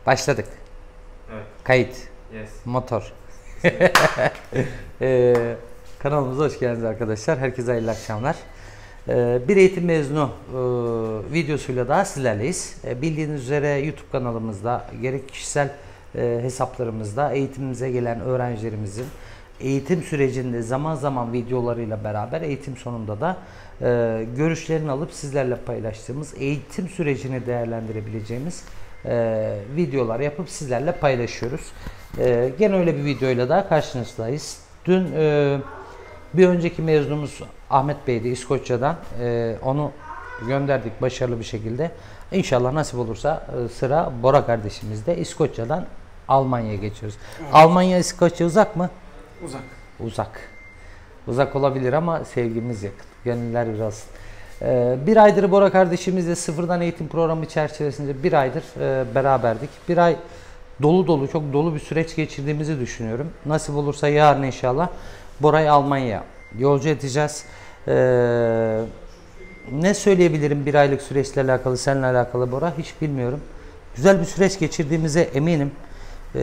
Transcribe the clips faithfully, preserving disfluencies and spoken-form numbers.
Başladık. Evet. Kayıt. Yes. Motor. ee, kanalımıza hoş geldiniz arkadaşlar. Herkese hayırlı akşamlar. Ee, bir eğitim mezunu e, videosuyla daha sizlerleyiz. E, bildiğiniz üzere YouTube kanalımızda gerek kişisel e, hesaplarımızda eğitimimize gelen öğrencilerimizin eğitim sürecinde zaman zaman videolarıyla beraber eğitim sonunda da e, görüşlerini alıp sizlerle paylaştığımız eğitim sürecini değerlendirebileceğimiz e, videolar yapıp sizlerle paylaşıyoruz. E, gene öyle bir videoyla daha karşınızdayız. Dün e, bir önceki mezunumuz Ahmet Bey'di İskoçya'dan. E, onu gönderdik başarılı bir şekilde. İnşallah nasip olursa e, sıra Bora kardeşimizde. İskoçya'dan Almanya'ya geçiyoruz. Evet. Almanya İskoçya uzak mı? Uzak. Uzak. Uzak olabilir ama sevgimiz yakın. Gönüller biraz. Ee, bir aydır Bora kardeşimizle sıfırdan eğitim programı çerçevesinde bir aydır e, beraberdik. Bir ay dolu dolu, çok dolu bir süreç geçirdiğimizi düşünüyorum. Nasip olursa yarın inşallah Bora'yı Almanya'ya yolcu edeceğiz. Ee, ne söyleyebilirim bir aylık süreçle alakalı, seninle alakalı Bora? Hiç bilmiyorum. Güzel bir süreç geçirdiğimize eminim. Ee,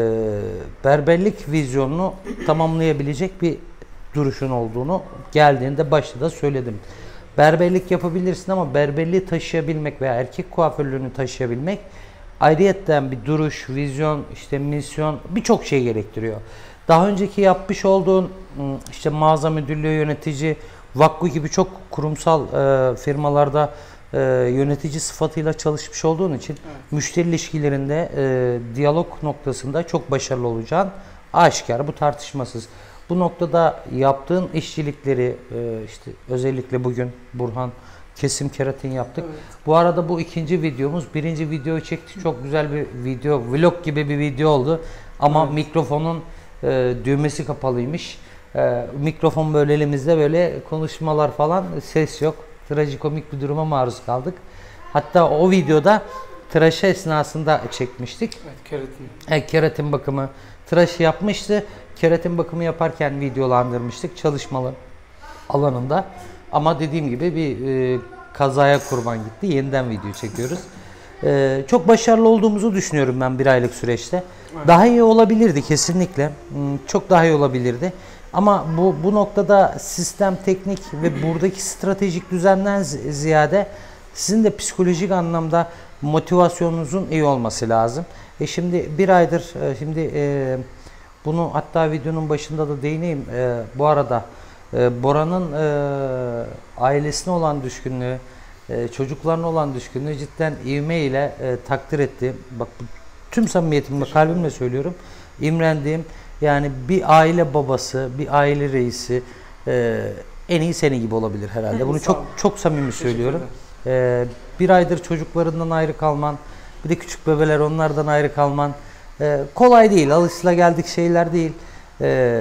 berberlik vizyonunu tamamlayabilecek bir duruşun olduğunu geldiğinde başta da söyledim. Berberlik yapabilirsin ama berberliği taşıyabilmek veya erkek kuaförlüğünü taşıyabilmek ayrıyetten bir duruş, vizyon, işte misyon birçok şey gerektiriyor. Daha önceki yapmış olduğun işte mağaza müdürlüğü yönetici, Vakku gibi çok kurumsal e, firmalarda e, yönetici sıfatıyla çalışmış olduğun için evet, müşteri ilişkilerinde e, diyalog noktasında çok başarılı olacağın aşikar, bu tartışmasız. Bu noktada yaptığın işçilikleri e, işte özellikle bugün Burhan kesim keratin yaptık. Evet. Bu arada bu ikinci videomuz. Birinci videoyu çektik. Çok güzel bir video, vlog gibi bir video oldu. Ama evet, mikrofonun e, düğmesi kapalıymış. E, mikrofon böyle elimizde, böyle konuşmalar falan, ses yok. Trajikomik bir duruma maruz kaldık. Hatta o videoda tıraşı esnasında çekmiştik. Evet, keratin. E, keratin bakımı. Tıraşı yapmıştı. Keratin bakımı yaparken videolandırmıştık çalışmalı alanında. Ama dediğim gibi bir e, kazaya kurban gitti. Yeniden video çekiyoruz. E, çok başarılı olduğumuzu düşünüyorum ben bir aylık süreçte. Evet. Daha iyi olabilirdi kesinlikle. Çok daha iyi olabilirdi. Ama bu bu noktada sistem, teknik ve buradaki stratejik düzenden ziyade sizin de psikolojik anlamda motivasyonunuzun iyi olması lazım. E şimdi bir aydır e, şimdi e, bunu hatta videonun başında da değineyim. E, bu arada e, Bora'nın e, ailesine olan düşkünlüğü, e, çocuklarına olan düşkünlüğü cidden ivme ile e, takdir ettiğim, bak tüm samimiyetimle, kalbimle söylüyorum, imrendiğim, yani bir aile babası, bir aile reisi e, en iyi senin gibi olabilir herhalde. Bunu çok çok samimi söylüyorum. E, bir aydır çocuklarından ayrı kalman, bir de küçük bebeler, onlardan ayrı kalman e, kolay değil. Alışılageldik şeyler değil. E,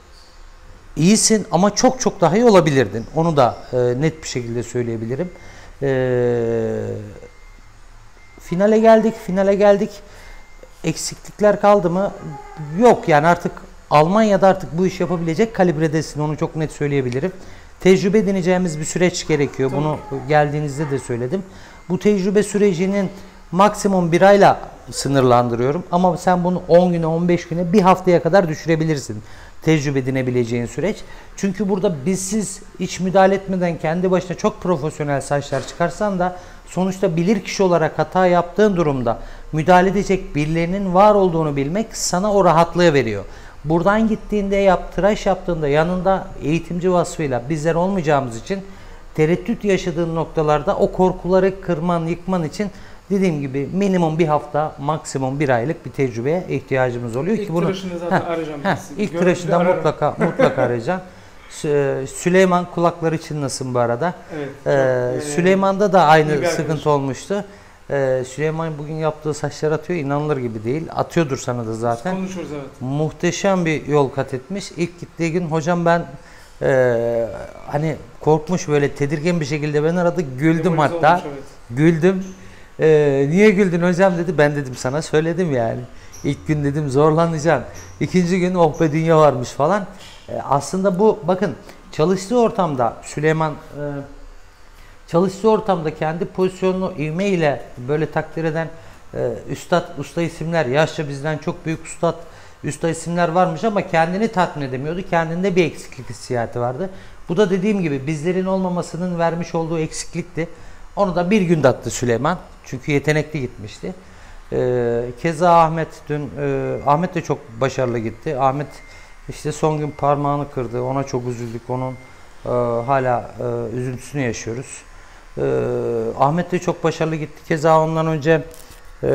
iyisin ama çok çok daha iyi olabilirdin. Onu da e, net bir şekilde söyleyebilirim. E, finale geldik, finale geldik. Eksiklikler kaldı mı? Yok, yani artık Almanya'da artık bu iş yapabilecek kalibredesin. Onu çok net söyleyebilirim. Tecrübe edineceğimiz bir süreç gerekiyor. Tabii. Bunu geldiğinizde de söyledim. Bu tecrübe sürecinin maksimum bir ayla sınırlandırıyorum. Ama sen bunu on güne, on beş güne, bir haftaya kadar düşürebilirsin. Tecrübe edinebileceğin süreç. Çünkü burada bizsiz hiç müdahale etmeden kendi başına çok profesyonel saçlar çıkarsan da sonuçta bilirkişi olarak hata yaptığın durumda müdahale edecek birilerinin var olduğunu bilmek sana o rahatlığı veriyor. Buradan gittiğinde yap, tıraş yaptığında yanında eğitimci vasfıyla bizler olmayacağımız için tereddüt yaşadığın noktalarda o korkuları kırman, yıkman için dediğim gibi minimum bir hafta, maksimum bir aylık bir tecrübeye ihtiyacımız oluyor ilk ki bunu. Tıraşını zaten heh, arayacağım. Heh, ilk tıraşında mutlaka mutlaka arayacağım. Süleyman kulakları çınlasın bu arada. Evet, ee, çok, Süleyman'da da aynı sıkıntı olmuştu. Ee, Süleyman bugün yaptığı saçlar atıyor, inanılır gibi değil. Atıyordur sana da zaten. Konuşuruz, evet. Muhteşem bir yol kat etmiş. İlk gittiği gün hocam ben e, hani korkmuş, böyle tedirgin bir şekilde beni aradı. Güldüm Demolize hatta. Olmuş, evet. Güldüm. Ee, niye güldün hocam dedi. Ben dedim sana söyledim yani. İlk gün dedim zorlanacaksın. İkinci gün oh be dünya varmış falan. Ee, aslında bu bakın çalıştığı ortamda Süleyman e, çalıştığı ortamda kendi pozisyonunu ivme ile böyle takdir eden e, üstad, usta isimler, yaşça bizden çok büyük ustad, usta isimler varmış ama kendini tatmin edemiyordu. Kendinde bir eksiklik hissiyatı vardı. Bu da dediğim gibi bizlerin olmamasının vermiş olduğu eksiklikti. Onu da bir günde attı Süleyman. Çünkü yetenekli gitmişti. Ee, keza Ahmet dün, e, Ahmet de çok başarılı gitti. Ahmet işte son gün parmağını kırdı. Ona çok üzüldük. Onun e, hala e, üzüntüsünü yaşıyoruz. Ee, Ahmet de çok başarılı gitti. Keza ondan önce e,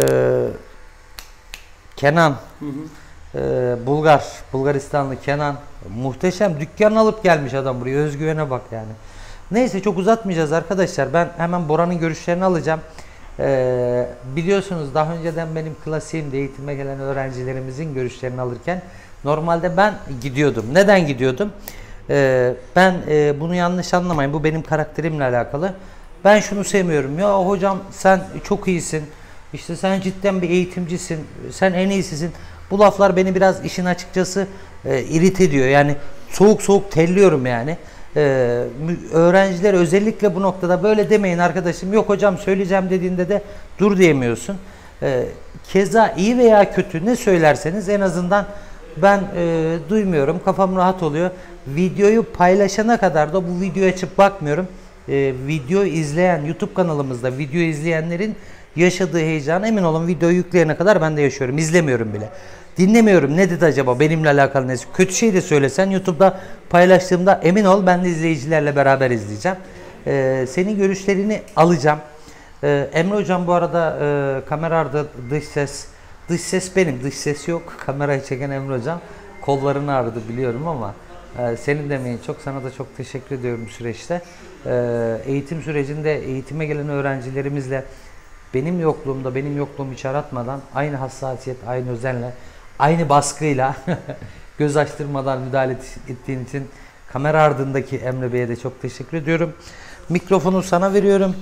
Kenan, hı hı. E, Bulgar, Bulgaristanlı Kenan muhteşem dükkan alıp gelmiş adam buraya. Özgüvene bak yani. Neyse çok uzatmayacağız arkadaşlar. Ben hemen Bora'nın görüşlerini alacağım. Ee, biliyorsunuz daha önceden benim klasiğimde eğitime gelen öğrencilerimizin görüşlerini alırken normalde ben gidiyordum. Neden gidiyordum? Ee, ben e, bunu yanlış anlamayın. Bu benim karakterimle alakalı. Ben şunu sevmiyorum. Ya hocam sen çok iyisin. İşte sen cidden bir eğitimcisin. Sen en iyisisin. Bu laflar beni biraz işin açıkçası e, irite ediyor. Yani soğuk soğuk telliyorum yani. Ee, öğrenciler özellikle bu noktada böyle demeyin arkadaşım, yok hocam söyleyeceğim dediğinde de dur diyemiyorsun. Ee, keza iyi veya kötü ne söylerseniz en azından ben e, duymuyorum, kafam rahat oluyor. Videoyu paylaşana kadar da bu videoyu açıp bakmıyorum. Ee, video izleyen, YouTube kanalımızda video izleyenlerin yaşadığı heyecanı emin olun videoyu yükleyene kadar ben de yaşıyorum, izlemiyorum bile. Dinlemiyorum. Ne dedi acaba? Benimle alakalı ne? Kötü şey de söylesen YouTube'da paylaştığımda emin ol ben de izleyicilerle beraber izleyeceğim. Ee, senin görüşlerini alacağım. Ee, Emre hocam bu arada e, kamera ardı dış ses. Dış ses benim. Dış ses yok. Kamerayı çeken Emre hocam. Kollarını ağrıdı biliyorum ama e, senin demeyin çok. Sana da çok teşekkür ediyorum bu süreçte. E, eğitim sürecinde eğitime gelen öğrencilerimizle benim yokluğumda, benim yokluğumu hiç aratmadan aynı hassasiyet, aynı özenle, aynı baskıyla göz açtırmadan müdahale ettiğin için kamera ardındaki Emre Bey'e de çok teşekkür ediyorum. Mikrofonu sana veriyorum.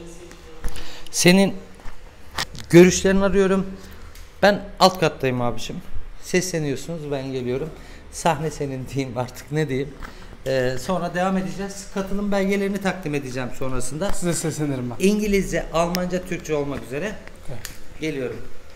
Senin görüşlerini arıyorum. Ben alt kattayım abiciğim. Sesleniyorsunuz, ben geliyorum. Sahne senin diyeyim artık ne diyeyim. Ee, sonra devam edeceğiz. Katılım belgelerini takdim edeceğim sonrasında. Size seslenirim ben. İngilizce, Almanca, Türkçe olmak üzere. Okay. Geliyorum.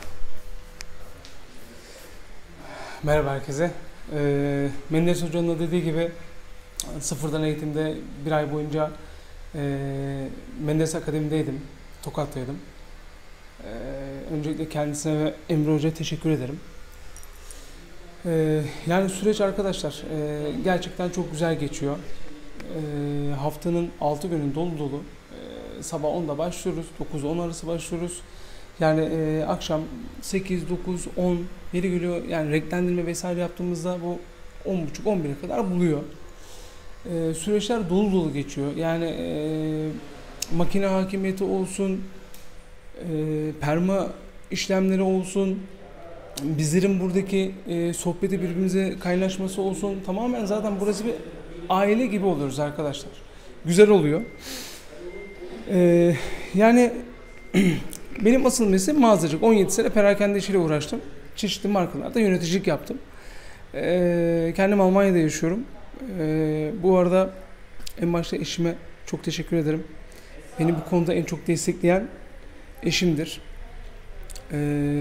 Merhaba herkese. Ee, Menderes Hoca'nın da dediği gibi sıfırdan eğitimde bir ay boyunca e, Menderes Akademi'deydim. Tokat'taydım. Ee, öncelikle kendisine ve Emre Hoca'ya teşekkür ederim. Ee, yani süreç arkadaşlar e, gerçekten çok güzel geçiyor. E, haftanın altı günü dolu dolu. E, sabah onda başlıyoruz. dokuz on arası başlıyoruz. Yani e, akşam sekiz, dokuz, on yeri geliyor. Yani renklendirme vesaire yaptığımızda bu on buçuk on bire kadar buluyor. E, süreçler dolu dolu geçiyor. Yani e, makine hakimiyeti olsun, e, perma işlemleri olsun, bizlerin buradaki e, sohbeti birbirimize kaynaşması olsun, tamamen zaten burası bir aile gibi oluyoruz arkadaşlar. Güzel oluyor. E, yani benim asıl mesleğim mağazacılık. on yedi sene perakende işiyle uğraştım. Çeşitli markalarda yöneticilik yaptım. E, kendim Almanya'da yaşıyorum. E, bu arada en başta eşime çok teşekkür ederim. Beni bu konuda en çok destekleyen eşimdir. Eee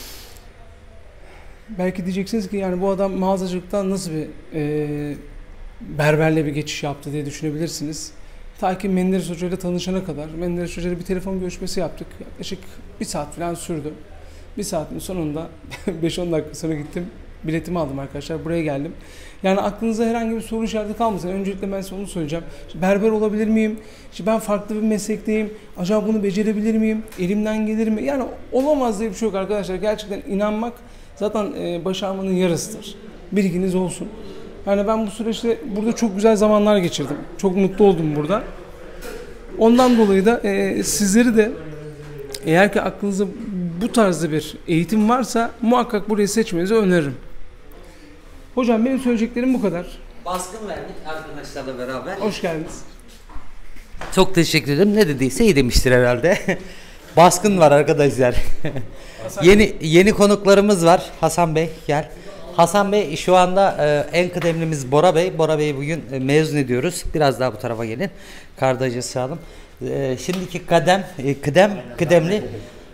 Belki diyeceksiniz ki yani bu adam mağazacılıktan nasıl bir e, berberle bir geçiş yaptı diye düşünebilirsiniz. Ta ki Menderes Hoca ile tanışana kadar Menderes Hoca ile bir telefon görüşmesi yaptık. Yaklaşık bir saat falan sürdü. Bir saatin sonunda beş on dakika sonra gittim. Biletimi aldım arkadaşlar. Buraya geldim. Yani aklınıza herhangi bir soru işareti kalmasın. Öncelikle ben size onu söyleyeceğim. İşte berber olabilir miyim? İşte ben farklı bir meslekteyim. Acaba bunu becerebilir miyim? Elimden gelir mi? Yani olamaz diye bir şey yok arkadaşlar. Gerçekten inanmak zaten e, başarmanın yarısıdır. Bilginiz olsun. Yani ben bu süreçte burada çok güzel zamanlar geçirdim. Çok mutlu oldum burada. Ondan dolayı da e, sizleri de eğer ki aklınızda bu tarzda bir eğitim varsa muhakkak burayı seçmenizi öneririm. Hocam benim söyleyeceklerim bu kadar. Baskın verdik arkadaşlarla beraber. Hoş geldiniz. Çok teşekkür ederim. Ne dediyse iyi demiştir herhalde. Baskın var arkadaşlar. yeni yeni konuklarımız var. Hasan Bey gel. Hasan Bey şu anda e, en kıdemlimiz Bora Bey. Bora Bey'i bugün e, mezun ediyoruz. Biraz daha bu tarafa gelin. Kardacı sağlam. E, şimdiki kadem, e, kıdem, kıdemli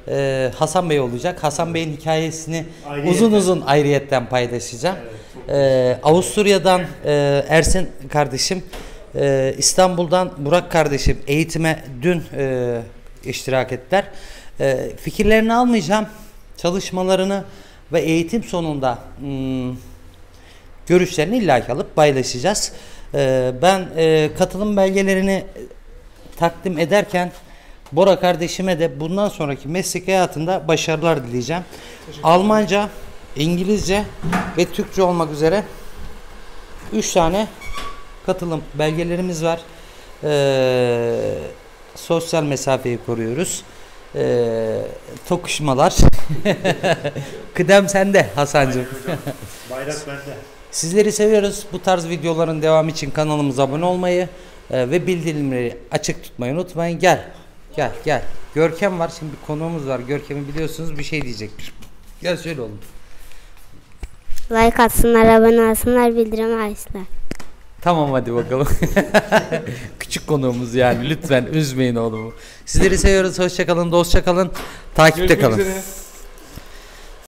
e, Hasan Bey olacak. Hasan Bey'in hikayesini Ayrıyetten. uzun uzun ayrıyetten paylaşacağım. Evet, çok E, Avusturya'dan e, Ersin kardeşim, e, İstanbul'dan Burak kardeşim eğitime dün e, iştirak ettiler. E, fikirlerini almayacağım. Çalışmalarını ve eğitim sonunda hmm, görüşlerini illaki alıp paylaşacağız. E, ben e, katılım belgelerini takdim ederken Bora kardeşime de bundan sonraki meslek hayatında başarılar dileyeceğim. Almanca, İngilizce ve Türkçe olmak üzere üç tane katılım belgelerimiz var. Ee, sosyal mesafeyi koruyoruz. Ee, tokuşmalar. Kıdem sende Hasancığım. Bayrak bende. Sizleri seviyoruz. Bu tarz videoların devamı için kanalımıza abone olmayı e, ve bildirimleri açık tutmayı unutmayın. Gel. Gel gel. Görkem var. Şimdi bir konuğumuz var. Görkem'i biliyorsunuz, bir şey diyecektir. Gel söyle oğlum. Like atsınlar, abone olsunlar, bildirim açsınlar. Tamam hadi bakalım. Küçük konuğumuz yani. Lütfen üzmeyin oğlumu. Sizleri seviyoruz. Hoşça kalın, dostça kalın. Takipte Görüşmek kalın. üzere.